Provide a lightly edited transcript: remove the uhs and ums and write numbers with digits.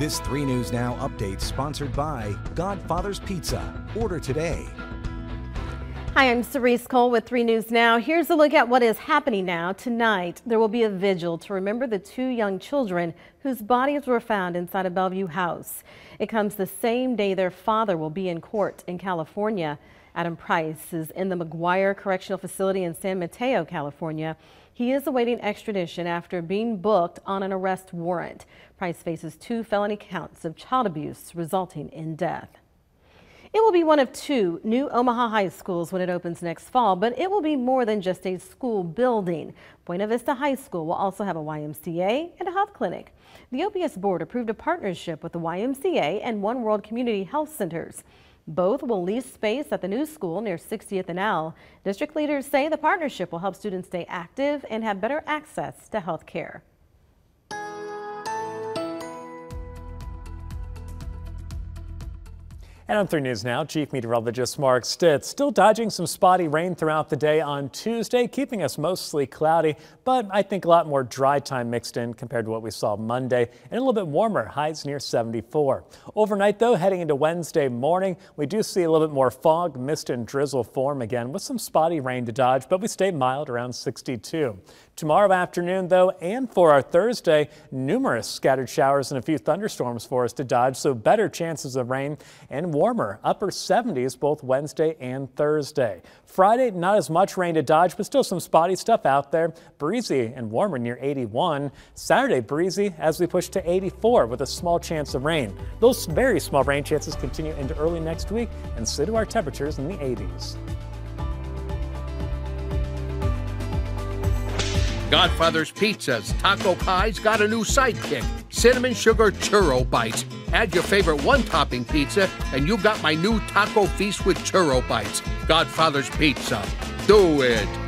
This 3 News Now update sponsored by Godfather's Pizza. Order today. Hi, I'm Cerise Cole with 3 News Now. Here's a look at what is happening now. Tonight, there will be a vigil to remember the 2 young children whose bodies were found inside a Bellevue house. It comes the same day their father will be in court in California. Adam Price is in the McGuire Correctional Facility in San Mateo, California. He is awaiting extradition after being booked on an arrest warrant. Price faces 2 felony counts of child abuse resulting in death. It will be one of 2 new Omaha high schools when it opens next fall, but it will be more than just a school building. Buena Vista High School will also have a YMCA and a health clinic. The OPS board approved a partnership with the YMCA and One World Community Health Centers. Both will lease space at the new school near 60th and L. District leaders say the partnership will help students stay active and have better access to health care. And on 3 News Now, Chief Meteorologist Mark Stitz still dodging some spotty rain throughout the day on Tuesday, keeping us mostly cloudy, but I think a lot more dry time mixed in compared to what we saw Monday, and a little bit warmer, highs near 74. Overnight, though, heading into Wednesday morning, we do see a little bit more fog, mist, and drizzle form again with some spotty rain to dodge, but we stay mild around 62. Tomorrow afternoon, though, and for our Thursday, numerous scattered showers and a few thunderstorms for us to dodge, so better chances of rain and warmer, upper 70s both Wednesday and Thursday. Friday, not as much rain to dodge, but still some spotty stuff out there. Breezy and warmer near 81. Saturday, breezy as we push to 84 with a small chance of rain. Those very small rain chances continue into early next week, and so do our temperatures in the 80s. Godfather's Pizza's Taco Pie's got a new sidekick, Cinnamon Sugar Churro Bites. Add your favorite one-topping pizza, and you got my new Taco Feast with Churro Bites. Godfather's Pizza. Do it!